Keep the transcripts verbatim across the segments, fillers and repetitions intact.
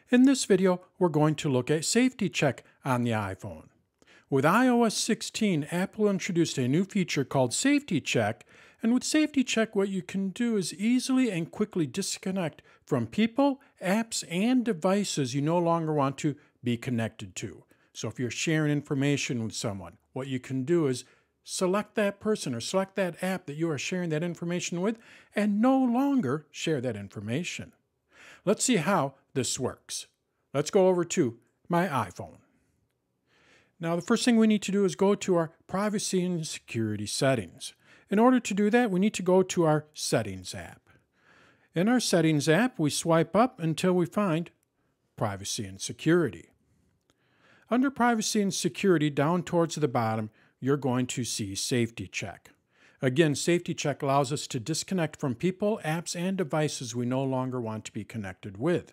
In this video, we're going to look at Safety Check on the iPhone. With i O S sixteen, Apple introduced a new feature called Safety Check, and with Safety Check, what you can do is easily and quickly disconnect from people, apps, and devices you no longer want to be connected to. So if you're sharing information with someone, what you can do is select that person or select that app that you are sharing that information with and no longer share that information. Let's see how this works. Let's go over to my iPhone. Now, the first thing we need to do is go to our privacy and security settings. In order to do that, we need to go to our Settings app. In our Settings app, we swipe up until we find Privacy and Security. Under Privacy and Security, down towards the bottom, you're going to see Safety Check. Again, Safety Check allows us to disconnect from people, apps, and devices we no longer want to be connected with.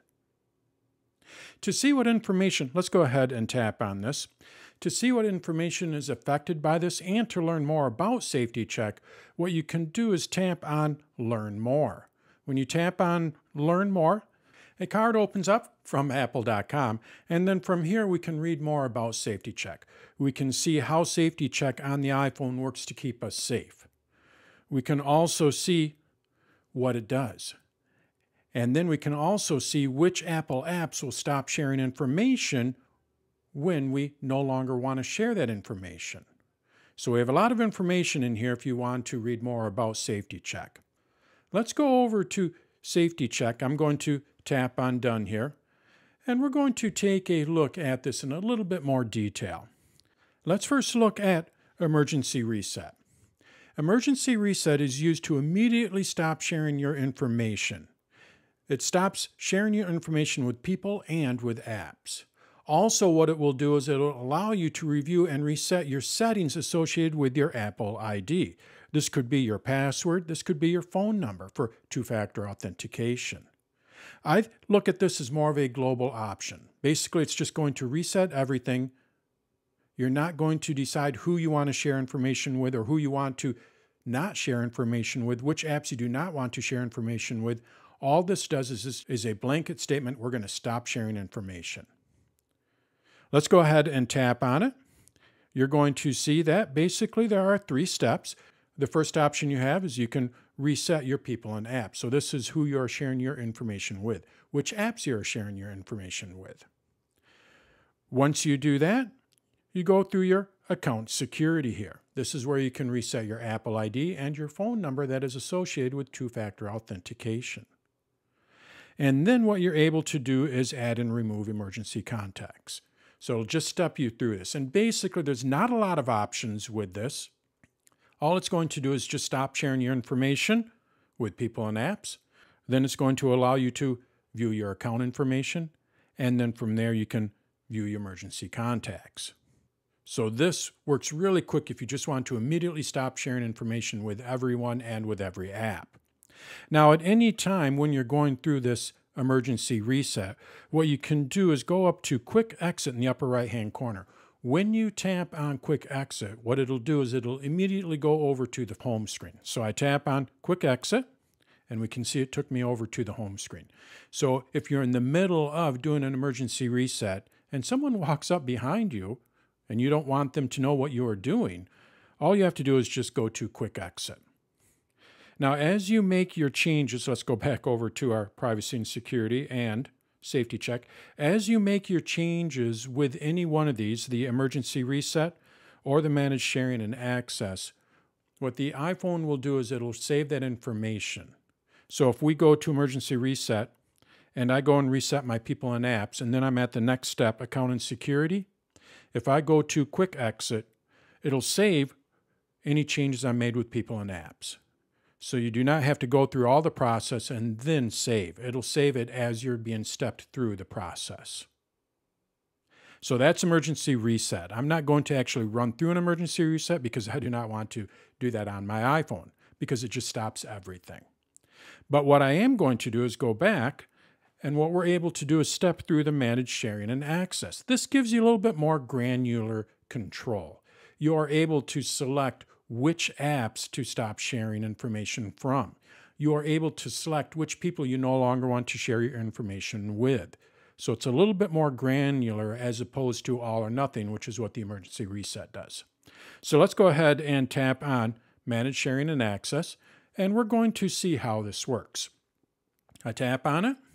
To see what information, let's go ahead and tap on this. To see what information is affected by this and to learn more about Safety Check, what you can do is tap on Learn More. When you tap on Learn More, a card opens up from apple dot com, and then from here we can read more about Safety Check. We can see how Safety Check on the iPhone works to keep us safe. We can also see what it does. And then we can also see which Apple apps will stop sharing information when we no longer want to share that information. So we have a lot of information in here if you want to read more about Safety Check. Let's go over to Safety Check. I'm going to tap on Done here, and we're going to take a look at this in a little bit more detail. Let's first look at Emergency Reset. Emergency Reset is used to immediately stop sharing your information. It stops sharing your information with people and with apps. Also, what it will do is it will allow you to review and reset your settings associated with your Apple I D. This could be your password. This could be your phone number for two-factor authentication. I look at this as more of a global option. Basically, it's just going to reset everything. You're not going to decide who you want to share information with or who you want to not share information with, which apps you do not want to share information with. All this does is, is a blanket statement. We're going to stop sharing information. Let's go ahead and tap on it. You're going to see that basically there are three steps. The first option you have is you can reset your people and apps. So this is who you're sharing your information with, which apps you're sharing your information with. Once you do that, you go through your account security here. This is where you can reset your Apple I D and your phone number that is associated with two-factor authentication. And then what you're able to do is add and remove emergency contacts. So it'll just step you through this. And basically, there's not a lot of options with this. All it's going to do is just stop sharing your information with people and apps. Then it's going to allow you to view your account information. And then from there, you can view your emergency contacts. So this works really quick if you just want to immediately stop sharing information with everyone and with every app. Now, at any time when you're going through this emergency reset, what you can do is go up to Quick Exit in the upper right-hand corner. When you tap on Quick Exit, what it'll do is it'll immediately go over to the home screen. So I tap on Quick Exit, and we can see it took me over to the home screen. So if you're in the middle of doing an emergency reset and someone walks up behind you and you don't want them to know what you are doing, all you have to do is just go to Quick Exit. Now, as you make your changes, let's go back over to our privacy and security and Safety Check. As you make your changes with any one of these, the emergency reset or the managed sharing and access, what the iPhone will do is it'll save that information. So if we go to emergency reset and I go and reset my people and apps, and then I'm at the next step, account and security, if I go to Quick Exit, it'll save any changes I made with people and apps. So you do not have to go through all the process and then save. It'll save it as you're being stepped through the process. So that's emergency reset. I'm not going to actually run through an emergency reset because I do not want to do that on my iPhone because it just stops everything. But what I am going to do is go back, and what we're able to do is step through the managed sharing and access. This gives you a little bit more granular control. You are able to select which apps to stop sharing information from. You are able to select which people you no longer want to share your information with. So it's a little bit more granular as opposed to all or nothing, which is what the emergency reset does. So let's go ahead and tap on Manage Sharing and Access, and we're going to see how this works. I tap on it.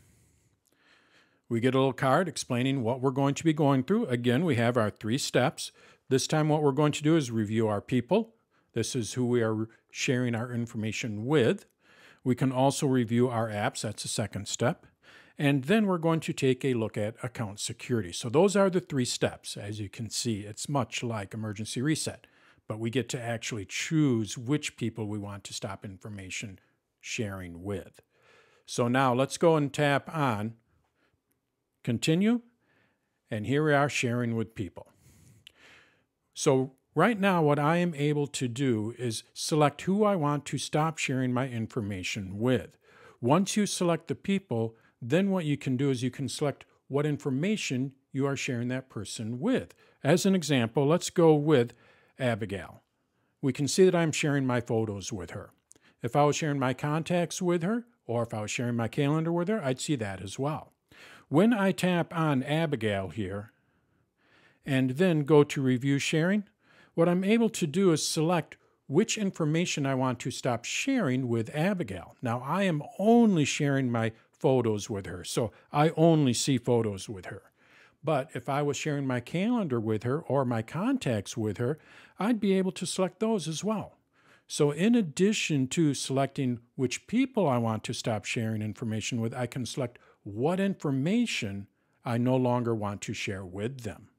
We get a little card explaining what we're going to be going through. Again, we have our three steps. This time what we're going to do is review our people. This is who we are sharing our information with. We can also review our apps. That's the second step. And then we're going to take a look at account security. So those are the three steps. As you can see, it's much like emergency reset, but we get to actually choose which people we want to stop information sharing with. So now let's go and tap on Continue, and here we are sharing with people. So right now what I am able to do is select who I want to stop sharing my information with. Once you select the people, then what you can do is you can select what information you are sharing that person with. As an example, let's go with Abigail. We can see that I'm sharing my photos with her. If I was sharing my contacts with her, or if I was sharing my calendar with her, I'd see that as well. When I tap on Abigail here, and then go to Review Sharing, what I'm able to do is select which information I want to stop sharing with Abigail. Now, I am only sharing my photos with her, so I only see photos with her. But if I was sharing my calendar with her or my contacts with her, I'd be able to select those as well. So in addition to selecting which people I want to stop sharing information with, I can select what information I no longer want to share with them.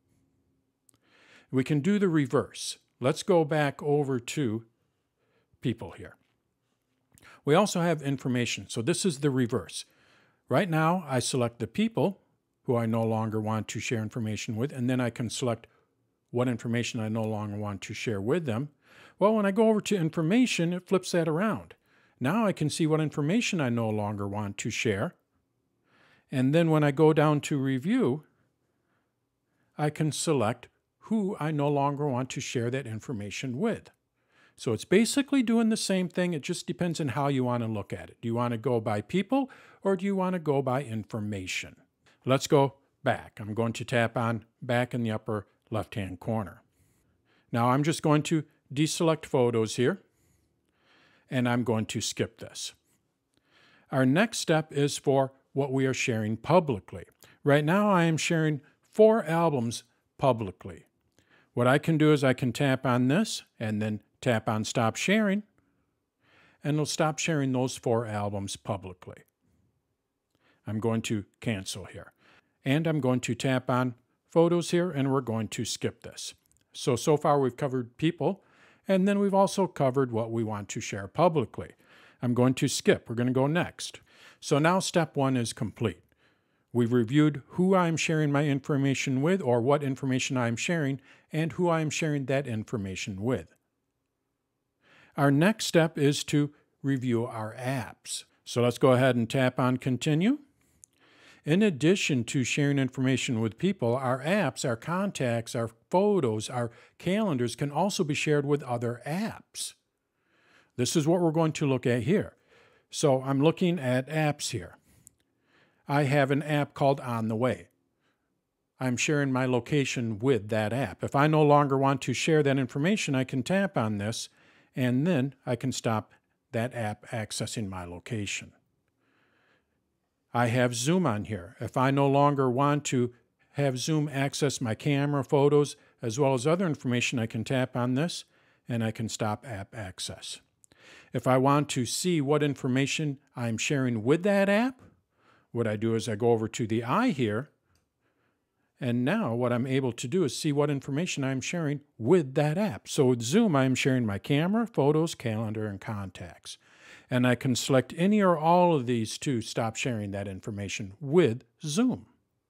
We can do the reverse. Let's go back over to people here. We also have information. So this is the reverse. Right now, I select the people who I no longer want to share information with, and then I can select what information I no longer want to share with them. Well, when I go over to information, it flips that around. Now I can see what information I no longer want to share. And then when I go down to review, I can select who I no longer want to share that information with. So it's basically doing the same thing. It just depends on how you want to look at it. Do you want to go by people or do you want to go by information? Let's go back. I'm going to tap on back in the upper left-hand corner. Now I'm just going to deselect photos here, and I'm going to skip this. Our next step is for what we are sharing publicly. Right now I am sharing four albums publicly. What I can do is I can tap on this and then tap on Stop Sharing, and it'll stop sharing those four albums publicly. I'm going to cancel here. And I'm going to tap on Photos here, and we're going to skip this. So, so far we've covered people, and then we've also covered what we want to share publicly. I'm going to skip. We're going to go next. So now step one is complete. We've reviewed who I'm sharing my information with, or what information I'm sharing, and who I'm sharing that information with. Our next step is to review our apps. So let's go ahead and tap on Continue. In addition to sharing information with people, our apps, our contacts, our photos, our calendars can also be shared with other apps. This is what we're going to look at here. So I'm looking at apps here. I have an app called On the Way. I'm sharing my location with that app. If I no longer want to share that information, I can tap on this, and then I can stop that app accessing my location. I have Zoom on here. If I no longer want to have Zoom access my camera, photos, as well as other information, I can tap on this, and I can stop app access. If I want to see what information I'm sharing with that app, what I do is I go over to the eye here, and now what I'm able to do is see what information I'm sharing with that app. So with Zoom, I'm sharing my camera, photos, calendar, and contacts. And I can select any or all of these to stop sharing that information with Zoom.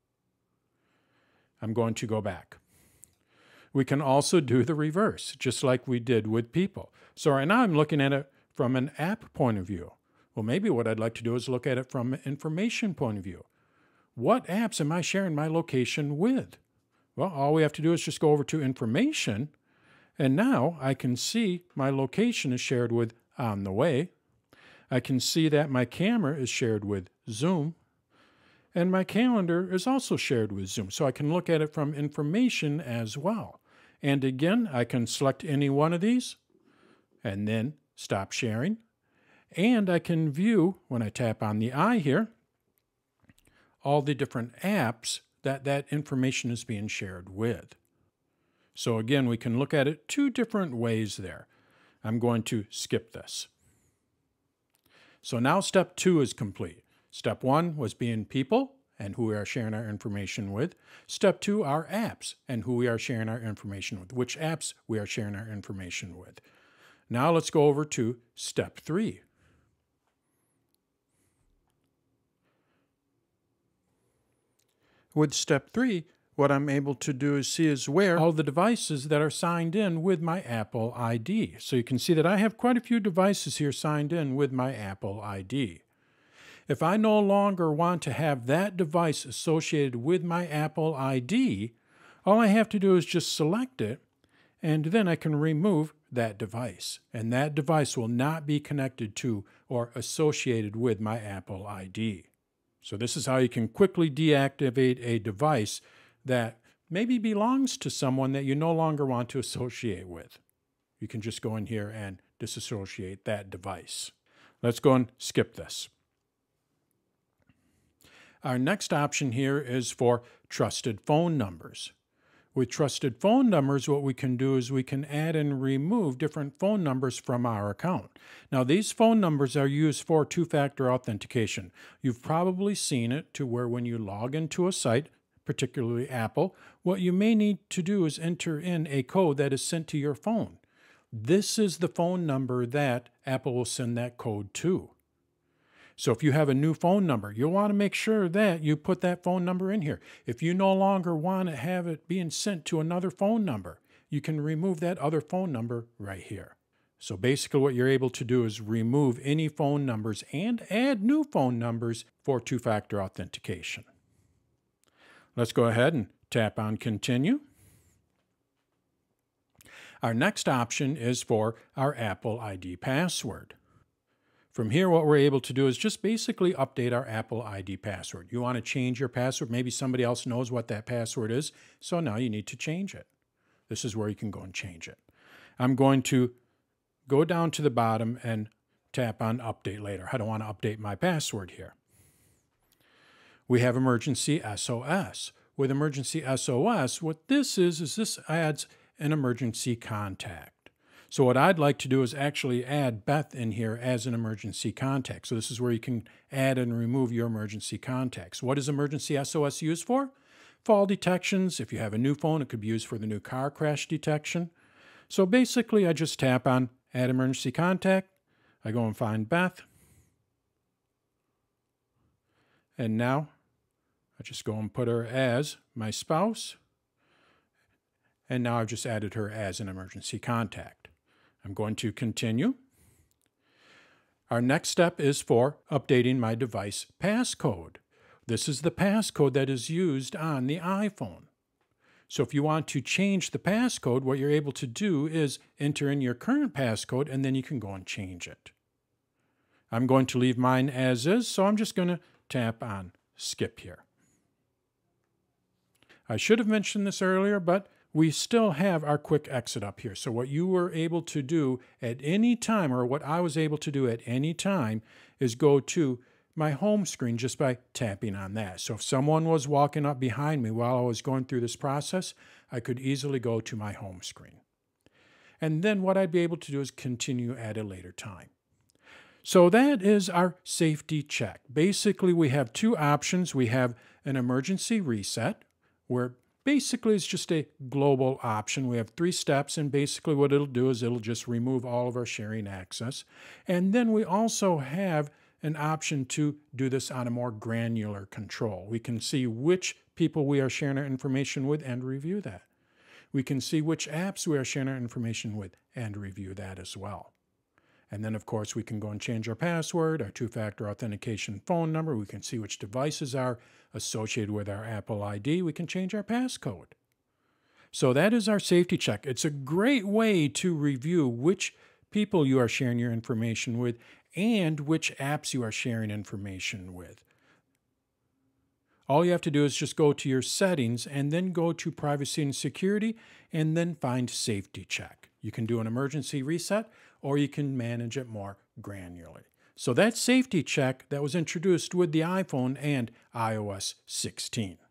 I'm going to go back. We can also do the reverse, just like we did with people. So right now I'm looking at it from an app point of view. Well, maybe what I'd like to do is look at it from an information point of view. What apps am I sharing my location with? Well, all we have to do is just go over to information, and now I can see my location is shared with On the Way. I can see that my camera is shared with Zoom, And my calendar is also shared with Zoom, so I can look at it from information as well. And again, I can select any one of these and then stop sharing. And I can view, when I tap on the eye here, all the different apps that that information is being shared with. So again, we can look at it two different ways there. I'm going to skip this. So now step two is complete. Step one was being people and who we are sharing our information with. Step two are apps and who we are sharing our information with, which apps we are sharing our information with. Now let's go over to step three. With step three, what I'm able to do is see is where all the devices that are signed in with my Apple I D. So you can see that I have quite a few devices here signed in with my Apple I D. If I no longer want to have that device associated with my Apple I D, all I have to do is just select it, and then I can remove that device. And that device will not be connected to or associated with my Apple I D. So this is how you can quickly deactivate a device that maybe belongs to someone that you no longer want to associate with. You can just go in here and disassociate that device. Let's go and skip this. Our next option here is for trusted phone numbers. With trusted phone numbers, what we can do is we can add and remove different phone numbers from our account. Now, these phone numbers are used for two-factor authentication. You've probably seen it to where when you log into a site, particularly Apple, what you may need to do is enter in a code that is sent to your phone. This is the phone number that Apple will send that code to. So if you have a new phone number, you'll want to make sure that you put that phone number in here. If you no longer want to have it being sent to another phone number, you can remove that other phone number right here. So basically what you're able to do is remove any phone numbers and add new phone numbers for two-factor authentication. Let's go ahead and tap on Continue. Our next option is for our Apple I D password. From here, what we're able to do is just basically update our Apple I D password. You want to change your password. Maybe somebody else knows what that password is, so now you need to change it. This is where you can go and change it. I'm going to go down to the bottom and tap on Update Later. I don't want to update my password here. We have Emergency S O S. With Emergency S O S, what this is, is this adds an emergency contact. So what I'd like to do is actually add Beth in here as an emergency contact. So this is where you can add and remove your emergency contacts. What is Emergency S O S used for? Fall detections. If you have a new phone, it could be used for the new car crash detection. So basically, I just tap on Add Emergency Contact. I go and find Beth. And now I just go and put her as my spouse. And now I've just added her as an emergency contact. I'm going to continue. Our next step is for updating my device passcode. This is the passcode that is used on the iPhone. So if you want to change the passcode, what you're able to do is enter in your current passcode and then you can go and change it. I'm going to leave mine as is, so I'm just going to tap on Skip here. I should have mentioned this earlier, but we still have our quick exit up here. So what you were able to do at any time, or what I was able to do at any time, is go to my home screen just by tapping on that. So if someone was walking up behind me while I was going through this process, I could easily go to my home screen. And then what I'd be able to do is continue at a later time. So that is our safety check. Basically, we have two options. We have an emergency reset, where basically it's just a global option. We have three steps, and basically what it'll do is it'll just remove all of our sharing access. And then we also have an option to do this on a more granular control. We can see which people we are sharing our information with and review that. We can see which apps we are sharing our information with and review that as well. And then, of course, we can go and change our password, our two-factor authentication phone number. We can see which devices are associated with our Apple I D. We can change our passcode. So that is our safety check. It's a great way to review which people you are sharing your information with and which apps you are sharing information with. All you have to do is just go to your settings and then go to privacy and security and then find safety check. You can do an emergency reset or you can manage it more granularly. So that's safety check that was introduced with the iPhone and i O S sixteen.